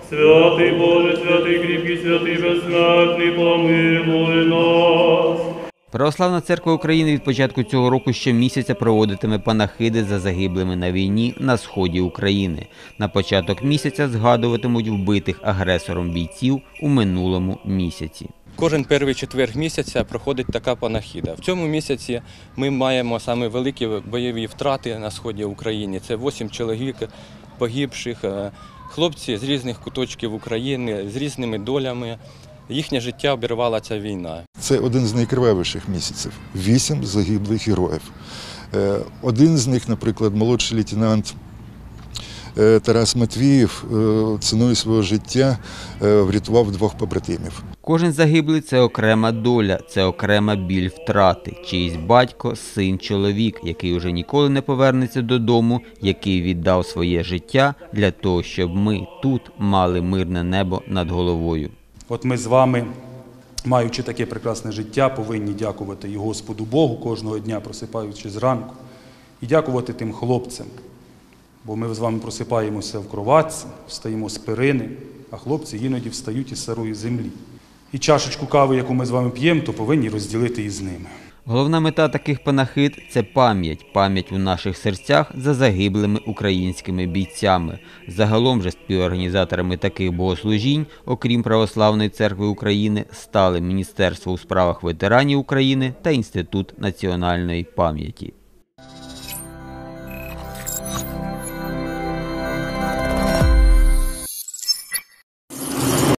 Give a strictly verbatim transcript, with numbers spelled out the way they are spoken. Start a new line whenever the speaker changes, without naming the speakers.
Святий Боже, святий кріпкий, святий безсмертний, помилуй нас.
Православна церква України від початку цього року щомісяця проводитиме панахиди за загиблими на війні на сході України. На початок місяця згадуватимуть вбитих агресором бійців у минулому місяці.
Кожен перший четвер місяця проходить така панахида. В цьому місяці ми маємо саме великі бойові втрати на сході України. Це вісім чоловік погибших, хлопці з різних куточків України, з різними долями. Їхнє життя обірвала ця війна.
Це один з найкривавіших місяців. Вісім загиблих героїв. Один з них, наприклад, молодший лейтенант Тарас Матвіїв ціною свого життя врятував двох побратимів.
Кожен загиблий – це окрема доля, це окрема біль втрати. Чиїсь батько, син, чоловік, який уже ніколи не повернеться додому, який віддав своє життя для того, щоб ми тут мали мирне небо над головою.
От ми з вами, маючи таке прекрасне життя, повинні дякувати і Господу Богу кожного дня, просипаючи зранку, і дякувати тим хлопцям. Бо ми з вами просипаємося в кроватці, встаємо з перини, а хлопці іноді встають із сирої землі. І чашечку кави, яку ми з вами п'ємо, то повинні розділити із ними.
Головна мета таких панахид – це пам'ять. Пам'ять у наших серцях за загиблими українськими бійцями. Загалом же співорганізаторами таких богослужінь, окрім Православної церкви України, стали Міністерство у справах ветеранів України та Інститут національної пам'яті.